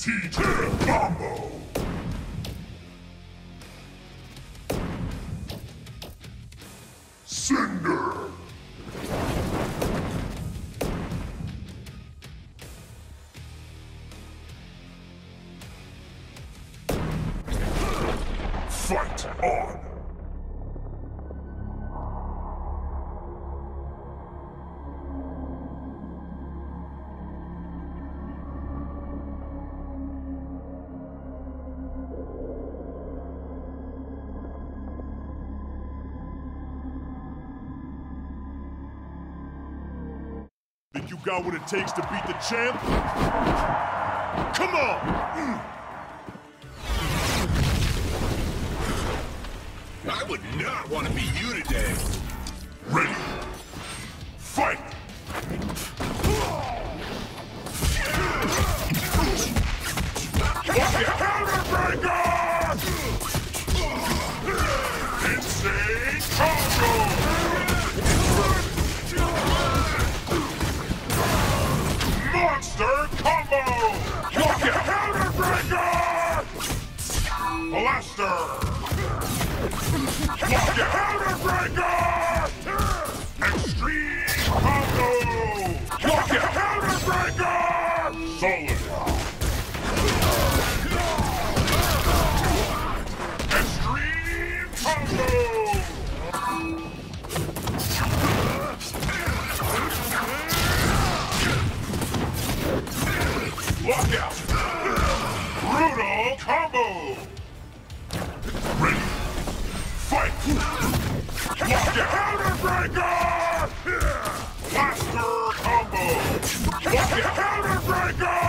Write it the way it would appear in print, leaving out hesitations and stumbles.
TJ combo. Cinder. Fight on. Think you got what it takes to beat the champ? Come on! I would not want to be you today. Ready. Fight! Counterbreaker! Insane combo! Monster combo! Counterbreaker! Blaster! Counterbreaker! Extreme combo! Counterbreaker! Solid! Extreme combo! Lockout! Brutal combo! Ready! Fight! Counterbreaker! Blaster combo! Counterbreaker!